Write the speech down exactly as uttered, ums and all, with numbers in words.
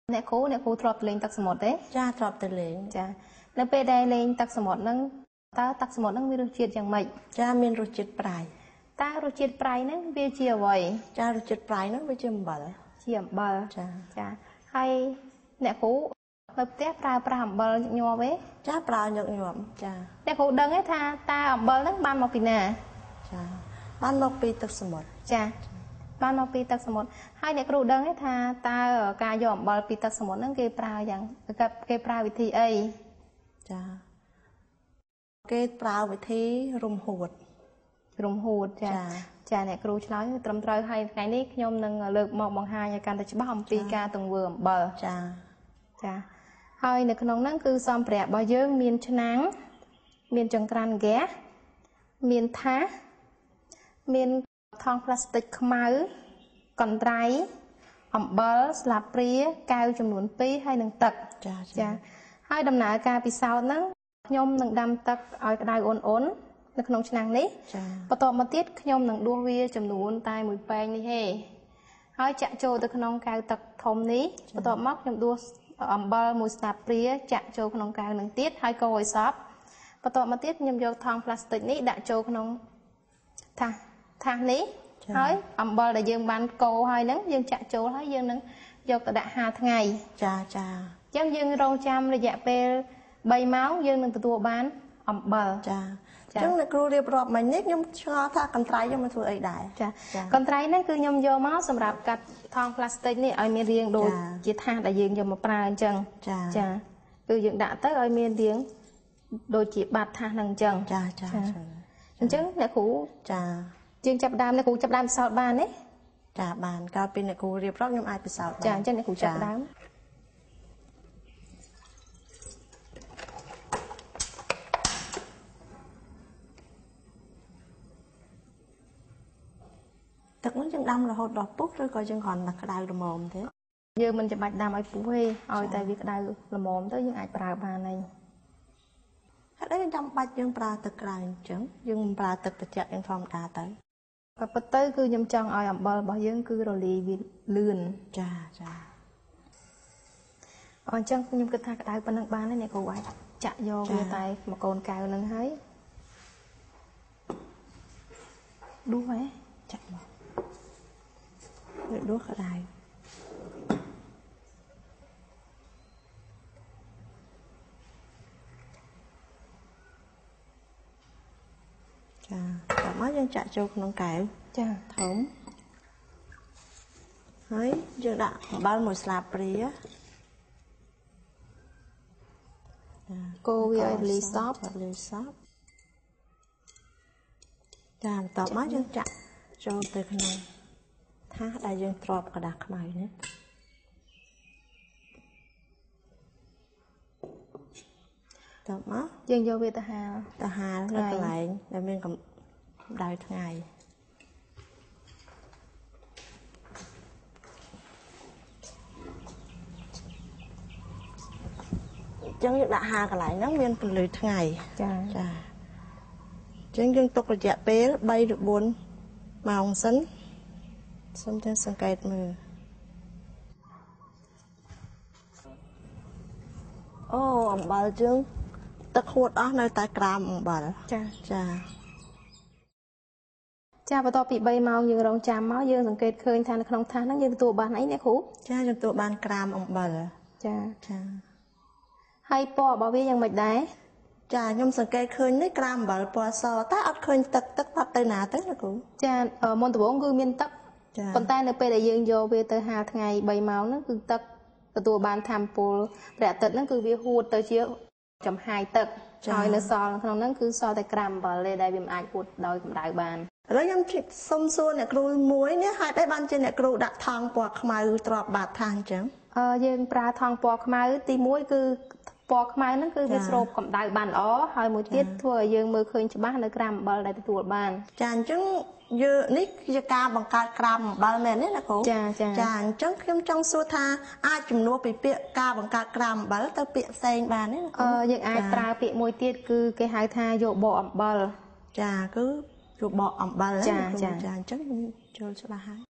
អ្នកគ្រូអ្នកគ្រូធ្លាប់លេងទឹកសមុទ្រទេចាធ្លាប់ទៅលេងចានៅពេលដែលលេងទឹកសមុទ្រហ្នឹងតើទឹកសមុទ្រហ្នឹងមានរសជាតិយ៉ាងម៉េចចាមានរសជាតិប្រៃតើរសជាតិប្រៃហ្នឹងវាជាអ្វីចារសជាតិប្រៃហ្នឹងវាជាអំបិលជាអំបិលចាចាហើយអ្នកគ្រូនៅផ្ទះប្រើប្រាស់អំបិលញឹកញាប់ទេចាប្រើញឹកញាប់ចាអ្នកគ្រូដឹងទេថាតើអំបិលហ្នឹងបានមកពីណាចាបានមកពីទឹកសមុទ្រចាបានមកពីទឹកសមុទ្រហើយអ្នកគ្រូដឹងទេថាតើការយកអំបិលពីទឹកសមុទ្រហ្នឹងគេប្រើយ៉ាងគេប្រើវិធីអីចាគេប្រើវិធីរំហួតរំហួតចាចាអ្នកគ្រូឆ្លើយត្រឹមត្រូវហើយថ្ងៃនេះខ្ញុំនឹងលើកមកបង្ហាញឲ្យកាន់តែច្បាស់អំពីការទង្វើអំបិលចាចាហើយនៅក្នុងហ្នឹងគឺសម្ភារៈរបស់យើងមានឆ្នាំងមានចង្ក្រានហ្គាសមានថាសមានថង់ផ្លាស្ទិកខ្មៅកន្ត្រៃអំបិលស្លាបព្រាកែវចំនួនពីរហើយនឹងទឹកចាចាហើយដំណើរការពិសោធន៍ហ្នឹងខ្ញុំនឹងដាំទឹកឲ្យក្តៅអ៊ុនអ៊ុននៅក្នុងឆ្នាំងនេះចាបន្ទាប់មកទៀតខ្ញុំនឹងដួសវាចំនួនតែមួយពែងនេះទេហើយចាក់ចូលទៅក្នុងកែវទឹកធំនេះបន្ទាប់មកខ្ញុំដួសអំបិលមួយស្លាបព្រាចាក់ចូលក្នុងកែវនឹងទៀតហើយកូរឲ្យសព្វបន្ទាប់មកទៀតខ្ញុំយកថង់ផ្លាស្ទិកនេះដាក់ចូលក្នុងថាសថាសនេះហើយអំបិលដែលយើងបានកូរហើយហ្នឹងយើងចាក់ចូលហើយយើងនឹងយកទៅដាក់ហាលថ្ងៃចាចាអញ្ចឹងយើងរងចាំរយៈពេលបីម៉ោងយើងនឹងទទួលបានអំបិលចាអញ្ចឹងអ្នកគ្រូរៀបរាប់មិញនេះខ្ញុំឆ្ងល់ថាកន្ត្រៃយកមកធ្វើអីដែរចាកន្ត្រៃហ្នឹងគឺខ្ញុំយកមកសម្រាប់កាត់ថង់ផ្លាស្ទិកនេះឲ្យមានរាងដូចជាថាសដែលយើងយកមកប្រើអញ្ចឹងចាគឺយើងដាក់ទៅឲ្យមានរាងដូចជាបាតថាសហ្នឹងអញ្ចឹងចាចាអញ្ចឹងអ្នកគ្រូចាយើងចាប់ដើមអ្នកគ្រូចាប់ដើមពិសោធន៍បានទេចាបានកាលពីអ្នកគ្រូរៀបរាប់ខ្ញុំអាចពិសោធន៍បានចាអញ្ចឹងអ្នកគ្រូចាប់ដើមទឹកនោះយើងដាំរហូតដល់ពុះឬក៏យើងគ្រាន់តែក្តៅល្មមទេយើងមិនចាំបាច់ដាំឲ្យពុះទេឲ្យតែវាក្តៅល្មមទៅយើងអាចប្រើបានហើយហេតុអីចាំបាច់យើងប្រើទឹកក្តៅអញ្ចឹងយើងមិនប្រើទឹកត្រជាក់យ៉ាងធម្មតាទៅក៏ពិតទៅគឺខ្ញុំចង់ឲ្យអំបិលរបស់យើងគឺរលាយវាលឿនចាចាអញ្ចឹងខ្ញុំគិតថាក្តៅប៉ុណ្ណឹងបានហើយអ្នកគ្រូអាចចាក់យកវាតែមួយកូនកែវហ្នឹងហើយដួសហ៎ចាក់មកដួសក្តៅចាតោះមកយើងចាក់ចូលក្នុងកែវចាធំហើយយើងដាក់អំបិលមួយស្លាបព្រាកូរវាឲ្យរលាយសព្វរលាយសព្វចាបន្ទាប់មកយើងចាក់ចូលទៅក្នុងថាសដែលយើងទ្រាំกระดาษខ្មៅនេះតោះមកយើងយកវាទៅហាលទៅហាលនៅកន្លែងដែលមានកម្ដៅថ្ងៃអញ្ចឹងយើងដាក់ហាលកន្លែងហ្នឹងមានពន្លឺថ្ងៃចាចាអញ្ចឹងយើងទុករយៈពេលបីឬបួនម៉ោងសិនសូមតែសង្កេតមើលអូអំបិលយើងទឹកហួតអស់នៅតែក្រាមអំបិលចាចាចាបន្ទាប់ពីបីម៉ោងយើងរងចាំមកយើងសង្កេតឃើញថានៅក្នុងថាសហ្នឹងយើងទទួលបានអីអ្នកគ្រូចាយើងទទួលបានក្រាមអំបិលចាចាហើយពណ៌របស់វាយ៉ាងម៉េចដែរចាខ្ញុំសង្កេតឃើញនេះក្រាមអំបិលពណ៌សតែអត់ឃើញទឹកទឹកបាត់ទៅណាទៅណាគ្រូចាមុនដំបូងគឺមានទឹកប៉ុន្តែនៅពេលដែលយើងយកវាទៅហាលថ្ងៃបីម៉ោងហ្នឹងគឺទឹកទទួលបានថាមពលព្រះអាទិត្យហ្នឹងគឺវាហួតទៅជាចំហាយទឹកហើយនៅសល់ក្នុងហ្នឹងគឺសល់តែក្រាមអំបិលទេដែលវាមិនអាចហួតដោយកម្ដៅបានឥឡូវខ្ញុំសុំសួរអ្នកគ្រូមួយនេះហេតុអីបានជាអ្នកគ្រូដាក់ថង់ពណ៌ខ្មៅទ្រាប់បាតថាសអញ្ចឹងអឺយើងប្រើថង់ពណ៌ខ្មៅទីមួយគឺពណ៌ខ្មៅហ្នឹងគឺវាស្រូបកម្ដៅបានល្អហើយមួយទៀតធ្វើឲ្យយើងមើលឃើញច្បាស់នៅក្រាមអំបិលដែលទទួលបានចាអញ្ចឹងយើងនេះជាការបង្កើតក្រាមអំបិលមែនទេណាគ្រូចាចាចាអញ្ចឹងខ្ញុំចង់សួរថាអាចជំនួសពីពាក្យការបង្កើតក្រាមអំបិលទៅពាក្យផ្សេងបានទេណាអឺយើងអាចប្រើពាក្យមួយទៀតគឺគេហៅថាយកបកអំបិលចាគឺយកបកអំបិលចាចាចាអញ្ចឹងខ្ញុំចូលច្បាស់ហើយ